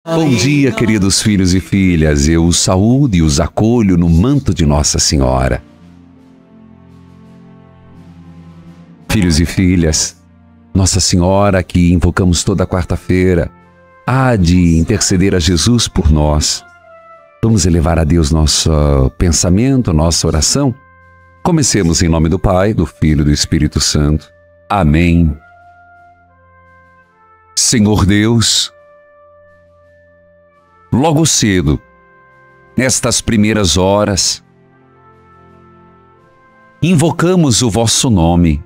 Bom dia, queridos filhos e filhas. Eu os saúdo e os acolho no manto de Nossa Senhora. Filhos e filhas, Nossa Senhora, que invocamos toda quarta-feira, há de interceder a Jesus por nós. Vamos elevar a Deus nosso pensamento, nossa oração. Comecemos em nome do Pai, do Filho e do Espírito Santo. Amém. Senhor Deus, logo cedo, nestas primeiras horas, invocamos o vosso nome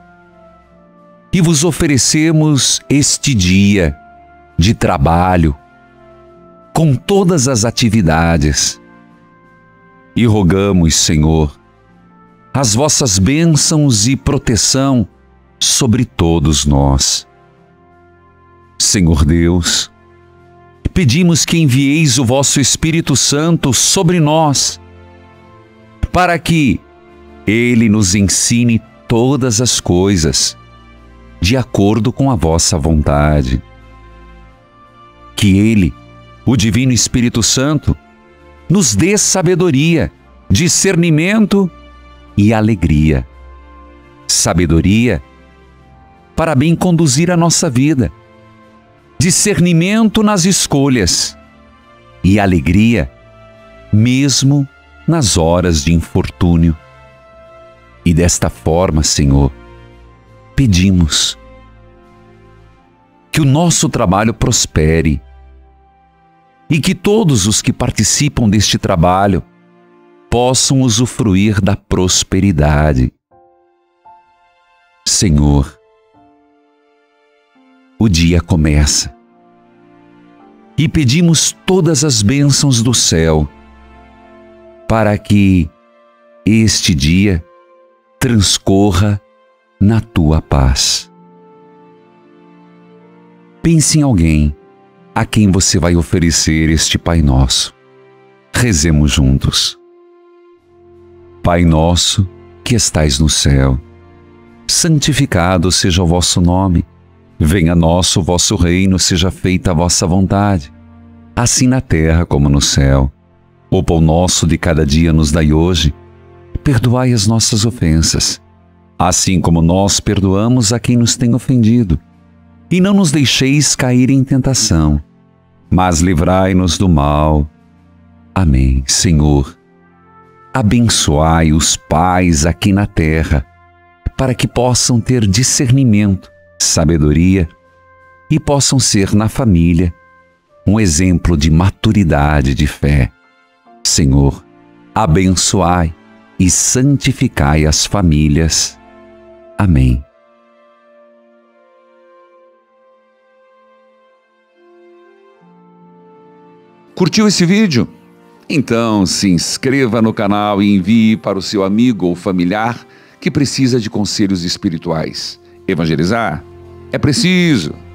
e vos oferecemos este dia de trabalho, com todas as atividades, e rogamos, Senhor, as vossas bênçãos e proteção sobre todos nós. Senhor Deus, pedimos que envieis o vosso Espírito Santo sobre nós, para que Ele nos ensine todas as coisas, de acordo com a vossa vontade. Que Ele, o Divino Espírito Santo, nos dê sabedoria, discernimento e alegria. Sabedoria para bem conduzir a nossa vida, discernimento nas escolhas e alegria mesmo nas horas de infortúnio. E desta forma, Senhor, pedimos que o nosso trabalho prospere e que todos os que participam deste trabalho possam usufruir da prosperidade. Senhor, o dia começa e pedimos todas as bênçãos do céu para que este dia transcorra na tua paz. Pense em alguém a quem você vai oferecer este Pai Nosso. Rezemos juntos. Pai nosso, que estais no céu, santificado seja o vosso nome. Venha a nós o vosso reino, seja feita a vossa vontade, assim na terra como no céu. O pão nosso de cada dia nos dai hoje. Perdoai as nossas ofensas, assim como nós perdoamos a quem nos tem ofendido. E não nos deixeis cair em tentação, mas livrai-nos do mal. Amém. Senhor, abençoai os pais aqui na terra, para que possam ter discernimento, sabedoria e possam ser na família um exemplo de maturidade de fé. Senhor, abençoai e santificai as famílias. Amém. Curtiu esse vídeo? Então se inscreva no canal e envie para o seu amigo ou familiar que precisa de conselhos espirituais. Evangelizar é preciso.